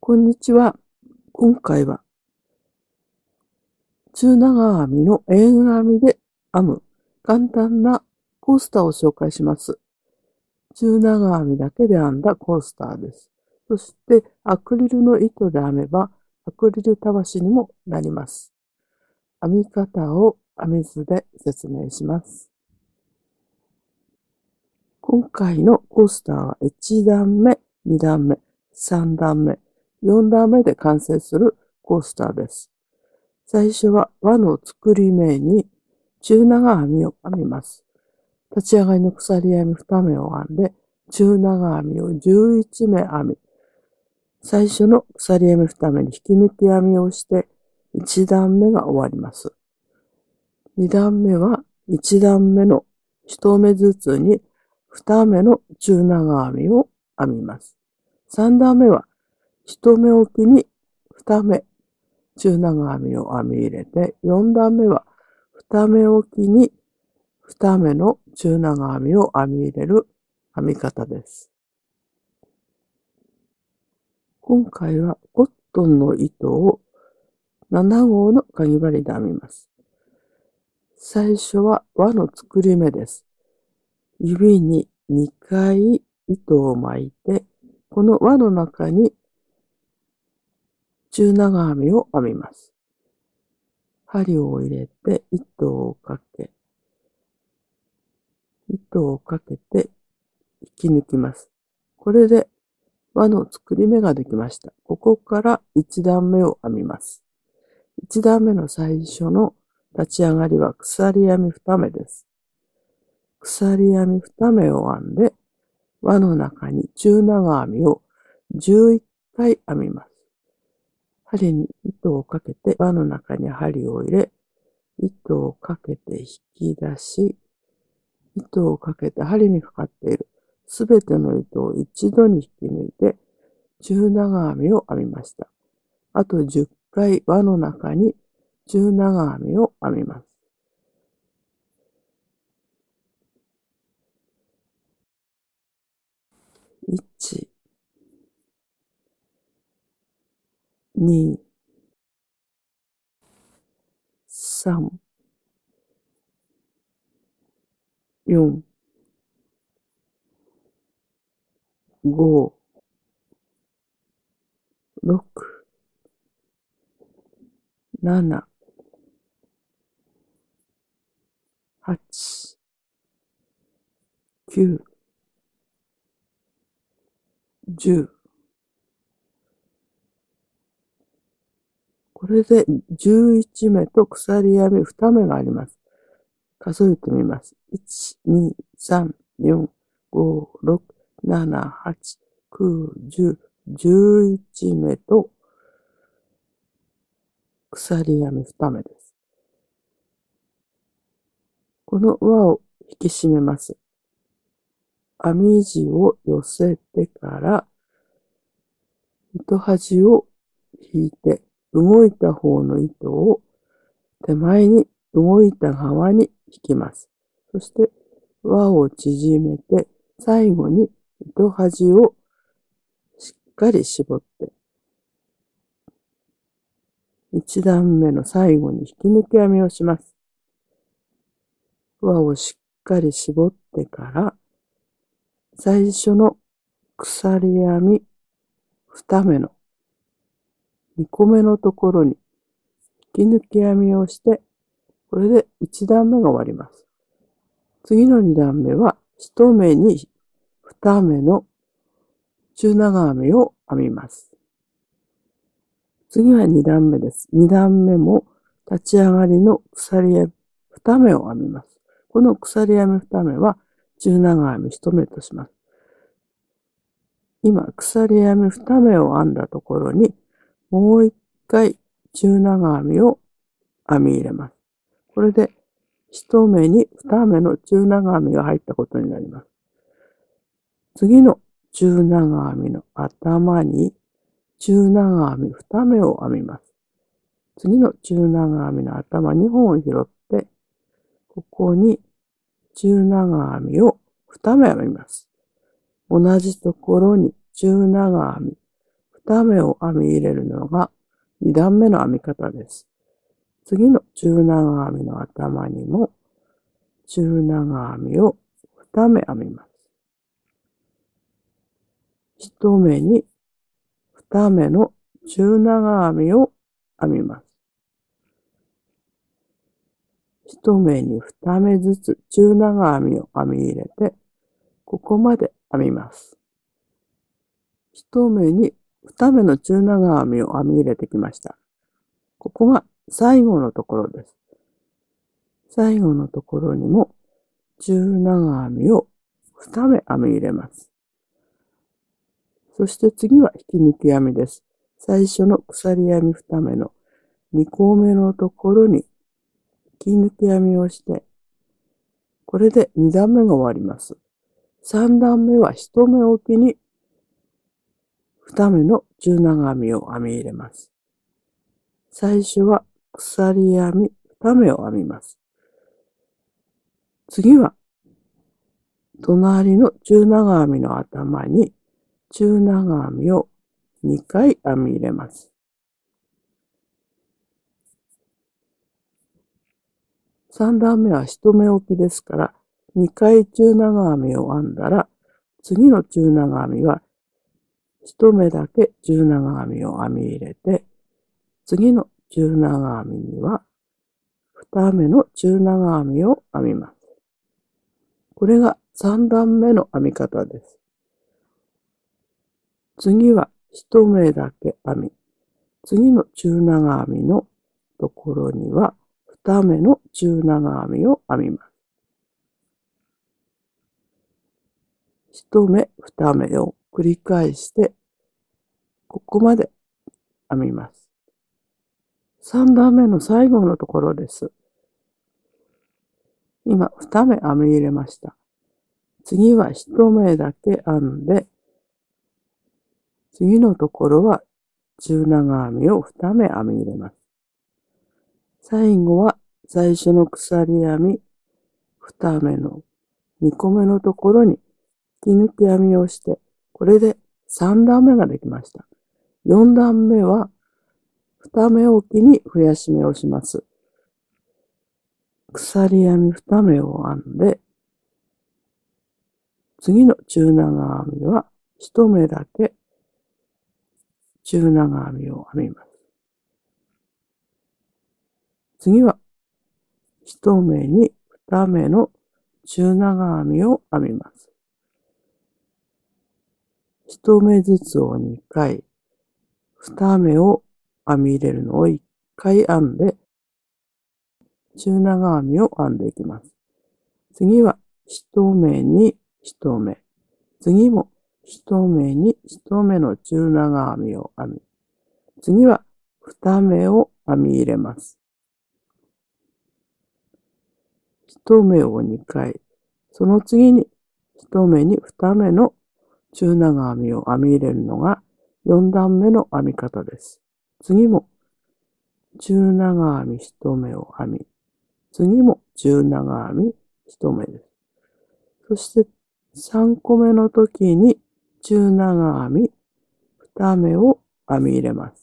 こんにちは。今回は中長編みの円編みで編む簡単なコースターを紹介します。中長編みだけで編んだコースターです。そしてアクリルの糸で編めばアクリルたわしにもなります。編み方を編み図で説明します。今回のコースターは1段目、2段目、3段目、4段目で完成するコースターです。最初は輪の作り目に中長編みを編みます。立ち上がりの鎖編み2目を編んで、中長編みを11目編み、最初の鎖編み2目に引き抜き編みをして、1段目が終わります。2段目は1段目の1目ずつに2目の中長編みを編みます。3段目は1目おきに2目中長編みを編み入れて、4段目は2目おきに2目の中長編みを編み入れる編み方です。今回はコットンの糸を7号のかぎ針で編みます。最初は輪の作り目です。指に2回糸を巻いて、この輪の中に中長編みを編みます。針を入れて糸をかけて引き抜きます。これで輪の作り目ができました。ここから1段目を編みます。1段目の最初の立ち上がりは鎖編み2目です。鎖編み2目を編んで、輪の中に中長編みを11回編みます。針に糸をかけて輪の中に針を入れ、糸をかけて引き出し、糸をかけて針にかかっているすべての糸を一度に引き抜いて中長編みを編みました。あと10回輪の中に中長編みを編みます。1、2、3、4、5、6、7、8、9、10。これで11目と鎖編み2目があります。数えてみます。1、2、3、4、5、6、7、8、9、10、11目と鎖編み2目です。この輪を引き締めます。編み地を寄せてから糸端を引いて動いた方の糸を手前に動いた側に引きます。そして輪を縮めて最後に糸端をしっかり絞って1段目の最後に引き抜き編みをします。輪をしっかり絞ってから最初の鎖編み2目の2個目のところに引き抜き編みをして、これで1段目が終わります。次の2段目は1目に2目の中長編みを編みます。次は2段目です。2段目も立ち上がりの鎖編み2目を編みます。この鎖編み2目は中長編み1目とします。今、鎖編み2目を編んだところに、もう1回中長編みを編み入れます。これで1目に2目の中長編みが入ったことになります。次の中長編みの頭に中長編み2目を編みます。次の中長編みの頭2本を拾って、ここに中長編みを2目編みます。同じところに中長編み 2目を編み入れるのが2段目の編み方です。次の中長編みの頭にも中長編みを2目編みます。1目に2目の中長編みを編みます。1目に2目ずつ中長編みを編み入れて、ここまで編みます。1目に2目の中長編みを編み入れてきました。ここが最後のところです。最後のところにも中長編みを2目編み入れます。そして次は引き抜き編みです。最初の鎖編み2目の2個目のところに引き抜き編みをして、これで2段目が終わります。3段目は1目おきに2目の中長編みを編み入れます。最初は鎖編み2目を編みます。次は隣の中長編みの頭に中長編みを2回編み入れます。3段目は1目おきですから、2回中長編みを編んだら、次の中長編みは1目だけ中長編みを編み入れて、次の中長編みには2目の中長編みを編みます。これが3段目の編み方です。次は1目だけ編み、次の中長編みのところには2目の中長編みを編みます。1目、2目を繰り返して、ここまで編みます。3段目の最後のところです。今、2目編み入れました。次は1目だけ編んで、次のところは中長編みを2目編み入れます。最後は最初の鎖編み2目の2個目のところに引き抜き編みをして、これで3段目ができました。4段目は2目おきに増やし目をします。鎖編み2目を編んで、次の中長編みは1目だけ中長編みを編みます。次は1目に2目の中長編みを編みます。1目ずつを2回、2目を編み入れるのを1回編んで、中長編みを編んでいきます。次は1目に1目、次も1目に1目の中長編みを編み、次は2目を編み入れます。1目を2回、その次に1目に2目の中長編みを編み入れるのが4段目の編み方です。次も中長編み1目を編み、次も中長編み1目です。そして3個目の時に中長編み2目を編み入れます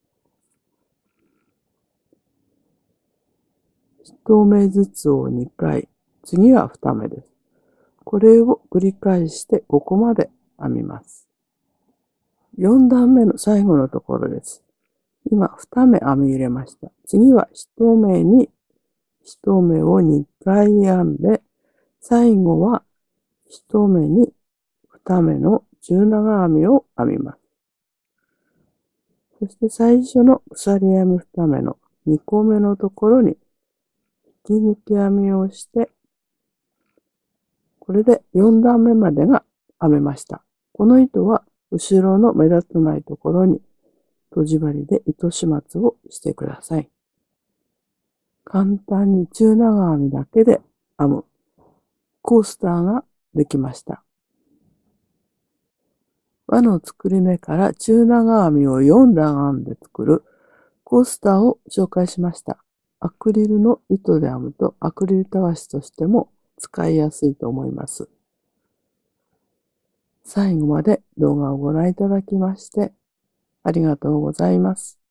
。1目ずつを2回、次は2目です。これを繰り返してここまで編みます。4段目の最後のところです。今2目編み入れました。次は1目に1目を2回編んで、最後は1目に2目の中長編みを編みます。そして最初の鎖編み2目の2個目のところに引き抜き編みをして、これで4段目までが編めました。この糸は後ろの目立たないところにとじ針で糸始末をしてください。簡単に中長編みだけで編むコースターができました。輪の作り目から中長編みを4段編んで作るコースターを紹介しました。アクリルの糸で編むとアクリルたわしとしても使いやすいと思います。最後まで動画をご覧いただきましてありがとうございます。